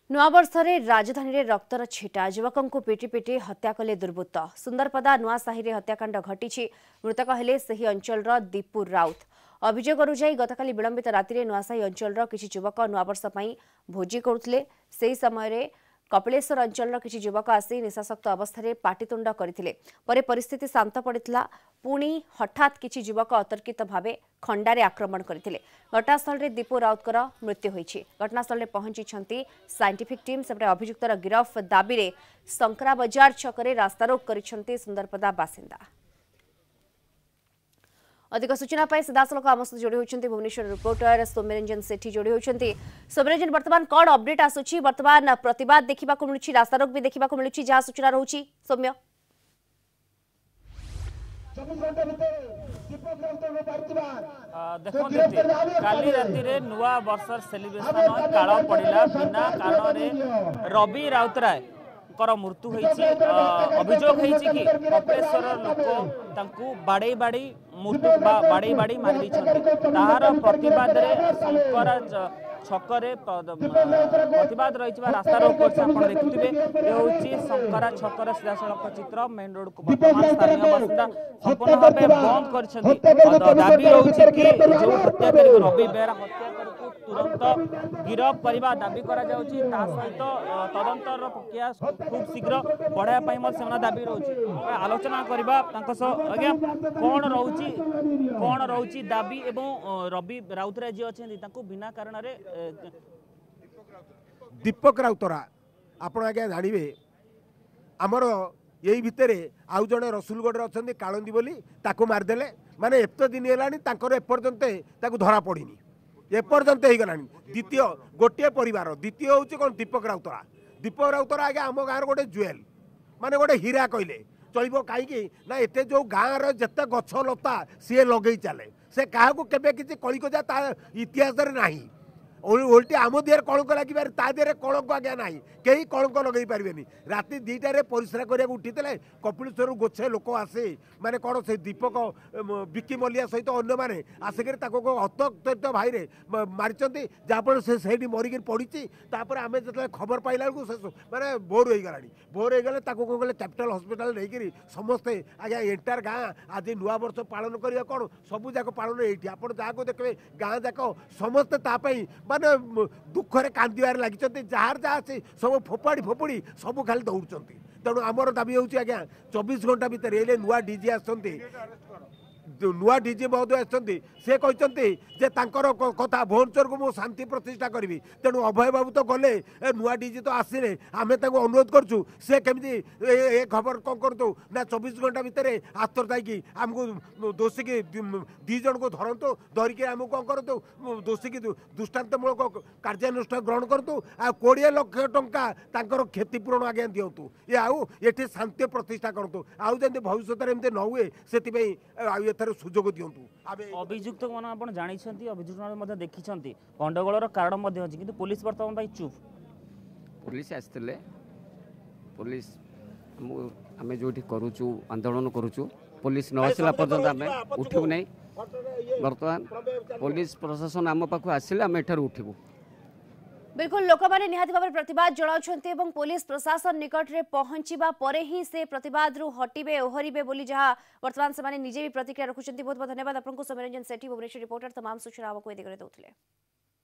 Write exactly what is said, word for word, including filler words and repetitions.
नुआवर्ष राजधानी में रक्तर छिटा युवकों को पिटी पिटी हत्या कले दुर्बृत्त सुंदरपदा नुआसाही हत्याकांड घटी मृतक हेले सही अंचल दीपू राउत अभियोग अनुजाई गतकाली विलंबित राति नुआसाही अंचल किसी युवक नुआवर्ष भोजी करुले से समय कपिलेश्वर अंचल किसी युवक आसी निशाशक्त अवस्था पाटितुंड करते परिस्थिति शांत पड़ा पुणी हठात किसी युवक अतर्कित भाव खंडारे आक्रमण करते घटनास्थल में दीपू राउतर मृत्यु होती घटनास्थल में पहुंची साइंटिफिक टीम सेपटे अभियुक्तर गिरफ दाबी में संकरा बजार छकरे रास्तारोक कर सुंदरपदा बासिंदा। अधिक सूचना सीधासलख आम सहित जोड़ी होती भुवनेश्वर रिपोर्टर सौम्यरंजन सेठी जोड़ी होती। सौम्यरंजन बर्तमान कौन अपडेट आसूची बर्तमान प्रतिवाद देखा मिलूँ रास्तारोक भी देखा मिलूँ जहाँ सूचना रोचे सौम्य देखो काली राति रे नुआ वर्षर सेलिब्रेशन काल पड़ा बिना कारण रवि राउतराय मृत्यु होती अभियोग कि कपिलेश्वर लोक बाड़े बाड़ी मृत्यु बाड़े बाड़ी मारी तार प्रतिवाद शंकर छकरे प्रतिवाद रही रास्ता रोक देखुए ये हूँ शंकरा छकर सीधासख चित्र मेन रोड को वर्तमान स्थानीय बासिंदा संपूर्ण भाव बंद कर दाबी रोचे कि जो हत्याकारी रवि बेहरा हत्याकारी तुरंत गिरफ करने दाबी करा सहित तदंतर प्रक्रिया खूब शीघ्र बढ़ाया से दाबी रोचे आलोचना करवा आज्ञा कौन रोची कौन रोची दाबी एवं रवि राउतराय जी अच्छे बिना कारण दीपक राउतरा आपण आज्ञा जानवे आमर यही भितर आउ जड़े रसुलगढ़ अच्छा कालंदी बोली ताको मारदेले माने एत दिन है एपर्यंत धरा पड़ी एपर्यंत हो गला द्वितीय गोटे परिवार द्वितीय हूँ कौन दीपक राउतरा दीपक राउतरा आगे आम गाँव गोटे जुएल माने गोटे हीरा कहले चलो कहीं ना एत जो गाँव जिते गछ लता सी लगे चले से क्या केवे किसी कलिकजा ता इतिहास नहीं ओल्टी आम देहर कलंक लगे ता देहर कलंक आज्ञा ना कहीं कलंक लगे पारे राति दुईटार परिश्रा करने उठी कपिलेश्वर गोछे लोक आसे माने कौन से दीपक विकी मल्लिया सहित अन्य मैंने आसिक हतोत्त भाई मारी जहाँफल से सही मरिक पड़ी आम जो खबर पाइला माने भोर हो गला भोर हो गले कौन कले कैपिटाल हस्पिटाल नहीं समस्ते आज्ञा एंटार गाँ आज नुआ वर्ष पालन करवा कौन सबू जाक पालन ये आप जहाँ देखिए गाँ जाक समस्ते माने दुखरे कांदार लगी जार जहाँ अच्छे सब फोपाड़ी फोपड़ी सब खाली दौड़ तेणु आमर दाबी हूँ आज्ञा चौबीस घंटा भितर ये नुआ डीजी आसती नुआ डीजी महोदय आसती से कहते कथा भुवनेश्वर को मुझे शांति प्रतिष्ठा करी तेणु अभय बाबू तो गले नुआ डीजी तो आसिले आम अनुरोध करूँ से केमी ए खबर कौन करूँ ना चौबीस घंटा भितर आतर जाकि आमको दोषी की दी जन को धरतु धरिकी आम कौन करूँ दोषी की दृष्टान्तमूलक कार्यानुष्ठान ग्रहण करूँ आ कोड़े लक्ष टंका क्षतिपूरण आज्ञा दिंतु ये आउ ये शांति प्रतिष्ठा करूँ आउ जमी भविष्य में न हुए से सुजोग दिंतु अभियुक्त मान आप जानते अभियुक्त देखी गंडगोल कारण अच्छी कि पुलिस बर्तमान चुप पुलिस आसते पुलिस आम जो करुचु आंदोलन करुचु पुलिस न आसला पर्यंत आम उठू नहीं बर्तमान पुलिस प्रशासन आम पाख आसिले आम एठार उठू बिल्कुल लोक मैंने निहाती भाव प्रतिवाद जनाउछन्ते पुलिस प्रशासन निकट में पहुंचवा परे ही से प्रतिवाद रु हटिबे ओहरिबे बोली जहाँ वर्तमान से निजे भी प्रतिक्रिया रखुछन्ते। बहुत बहुत धन्यवाद आपको सौम्यरंजन सेठी भुवनेश्वर रिपोर्टर तमाम सूचना आपको दौले।